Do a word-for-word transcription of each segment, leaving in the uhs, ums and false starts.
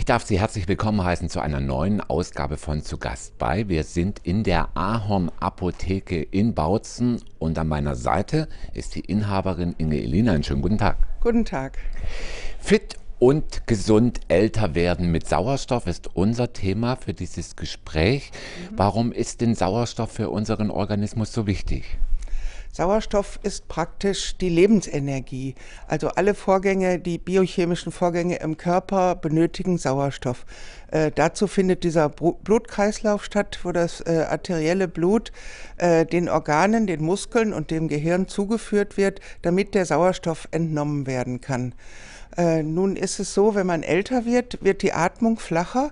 darf Sie herzlich willkommen heißen zu einer neuen Ausgabe von Zu Gast bei. Wir sind in der Ahorn Apotheke in Bautzen und an meiner Seite ist die Inhaberin Inge Elina. Einen schönen guten Tag. Guten Tag. Fit und gesund älter werden mit Sauerstoff ist unser Thema für dieses Gespräch. Mhm. Warum ist denn Sauerstoff für unseren Organismus so wichtig? Sauerstoff ist praktisch die Lebensenergie. Also alle Vorgänge, die biochemischen Vorgänge im Körper benötigen Sauerstoff. Äh, dazu findet dieser Blutkreislauf statt, wo das äh, arterielle Blut äh, den Organen, den Muskeln und dem Gehirn zugeführt wird, damit der Sauerstoff entnommen werden kann. Äh, nun ist es so, wenn man älter wird, wird die Atmung flacher.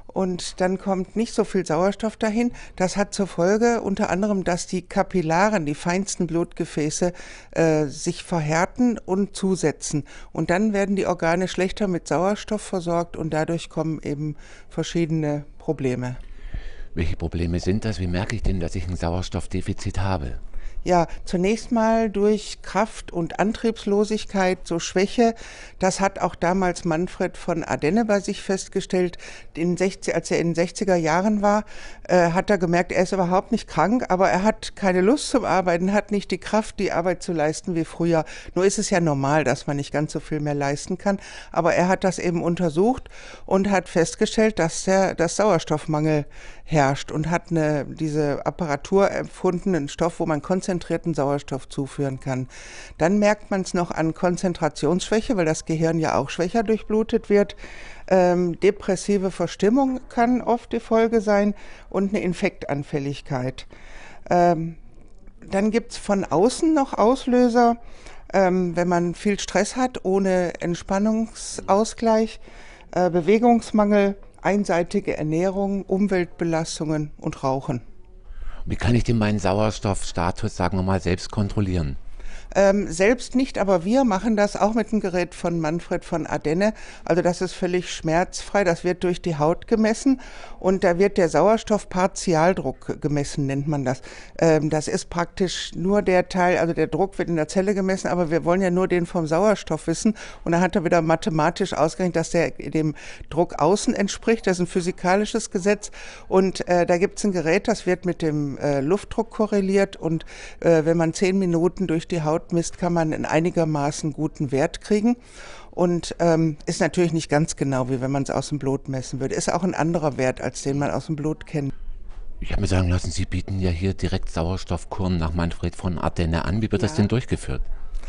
Und dann kommt nicht so viel Sauerstoff dahin. Das hat zur Folge unter anderem, dass die Kapillaren, die feinsten Blutgefäße, äh, sich verhärten und zusetzen. Und dann werden die Organe schlechter mit Sauerstoff versorgt und dadurch kommen eben verschiedene Probleme. Welche Probleme sind das? Wie merke ich denn, dass ich ein Sauerstoffdefizit habe? Ja, zunächst mal durch Kraft- und Antriebslosigkeit, so Schwäche. Das hat auch damals Manfred von Ardenne bei sich festgestellt. In sechzig, als er in den sechziger Jahren war, äh, hat er gemerkt, er ist überhaupt nicht krank, aber er hat keine Lust zum Arbeiten, hat nicht die Kraft, die Arbeit zu leisten wie früher. Nur ist es ja normal, dass man nicht ganz so viel mehr leisten kann. Aber er hat das eben untersucht und hat festgestellt, dass der dass Sauerstoffmangel herrscht und hat eine, diese Apparatur erfunden, einen Stoff, wo man konzentrierten Sauerstoff zuführen kann. Dann merkt man es noch an Konzentrationsschwäche, weil das Gehirn ja auch schwächer durchblutet wird. Ähm, depressive Verstimmung kann oft die Folge sein und eine Infektanfälligkeit. Ähm, dann gibt es von außen noch Auslöser, ähm, wenn man viel Stress hat, ohne Entspannungsausgleich, äh, Bewegungsmangel, einseitige Ernährung, Umweltbelastungen und Rauchen. Wie kann ich denn meinen Sauerstoffstatus, sagen wir mal, selbst kontrollieren? Ähm, selbst nicht, aber wir machen das auch mit dem Gerät von Manfred von Ardenne. Also das ist völlig schmerzfrei, das wird durch die Haut gemessen und da wird der Sauerstoffpartialdruck gemessen, nennt man das. Ähm, das ist praktisch nur der Teil, also der Druck wird in der Zelle gemessen, aber wir wollen ja nur den vom Sauerstoff wissen und da hat er wieder mathematisch ausgerechnet, dass der dem Druck außen entspricht. Das ist ein physikalisches Gesetz und äh, da gibt es ein Gerät, das wird mit dem äh, Luftdruck korreliert und äh, wenn man zehn Minuten durch die Haut misst, kann man einen einigermaßen guten Wert kriegen und ähm, ist natürlich nicht ganz genau, wie wenn man es aus dem Blut messen würde. Ist auch ein anderer Wert, als den man aus dem Blut kennt. Ich habe mir sagen lassen, Sie bieten ja hier direkt Sauerstoffkuren nach Manfred von Ardenne an. Wie wird Ja. das denn durchgeführt?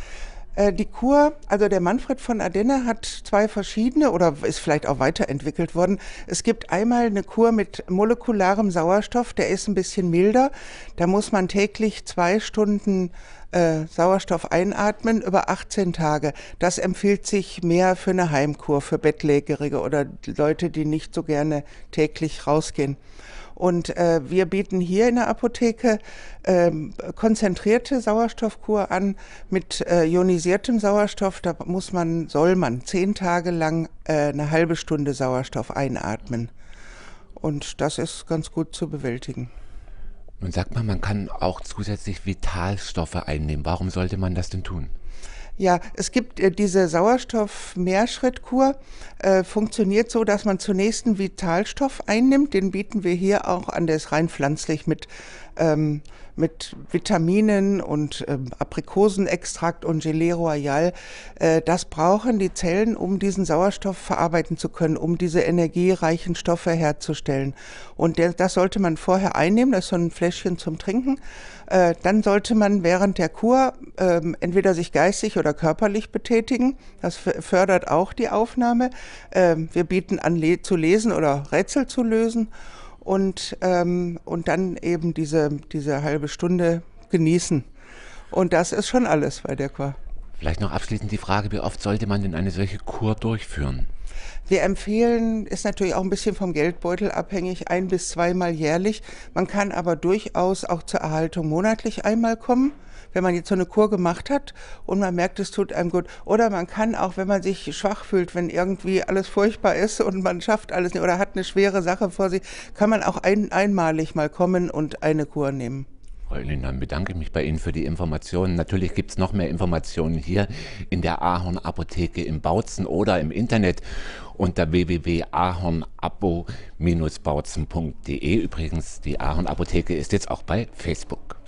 Die Kur, also der Manfred von Ardenne hat zwei verschiedene oder ist vielleicht auch weiterentwickelt worden. Es gibt einmal eine Kur mit molekularem Sauerstoff, der ist ein bisschen milder. Da muss man täglich zwei Stunden äh, Sauerstoff einatmen über achtzehn Tage. Das empfiehlt sich mehr für eine Heimkur, für Bettlägerige oder Leute, die nicht so gerne täglich rausgehen. Und äh, wir bieten hier in der Apotheke äh, konzentrierte Sauerstoffkur an mit äh, ionisiertem Sauerstoff. Da muss man, soll man zehn Tage lang äh, eine halbe Stunde Sauerstoff einatmen. Und das ist ganz gut zu bewältigen. Nun sagt man, man kann auch zusätzlich Vitalstoffe einnehmen. Warum sollte man das denn tun? Ja, es gibt äh, diese Sauerstoff-Mehrschrittkur, äh, funktioniert so, dass man zunächst einen Vitalstoff einnimmt, den bieten wir hier auch an, der ist rein pflanzlich mit, ähm, mit Vitaminen und ähm, Aprikosenextrakt und Gelee Royal. Äh, das brauchen die Zellen, um diesen Sauerstoff verarbeiten zu können, um diese energiereichen Stoffe herzustellen. Und der, das sollte man vorher einnehmen, das ist so ein Fläschchen zum Trinken. Äh, dann sollte man während der Kur äh, entweder sich geistig oder körperlich betätigen. Das fördert auch die Aufnahme. Äh, wir bieten an, le- zu lesen oder Rätsel zu lösen. Und, ähm, und dann eben diese, diese halbe Stunde genießen. Und das ist schon alles bei der Kur. Vielleicht noch abschließend die Frage, wie oft sollte man denn eine solche Kur durchführen? Wir empfehlen, ist natürlich auch ein bisschen vom Geldbeutel abhängig, ein- bis zweimal jährlich. Man kann aber durchaus auch zur Erhaltung monatlich einmal kommen, wenn man jetzt so eine Kur gemacht hat und man merkt, es tut einem gut. Oder man kann auch, wenn man sich schwach fühlt, wenn irgendwie alles furchtbar ist und man schafft alles nicht oder hat eine schwere Sache vor sich, kann man auch ein, einmalig mal kommen und eine Kur nehmen. Frau Elin, dann bedanke ich mich bei Ihnen für die Informationen. Natürlich gibt es noch mehr Informationen hier in der Ahorn Apotheke in Bautzen oder im Internet unter w w w punkt ahornapo Bindestrich bautzen punkt de. Übrigens, die Ahorn Apotheke ist jetzt auch bei Facebook.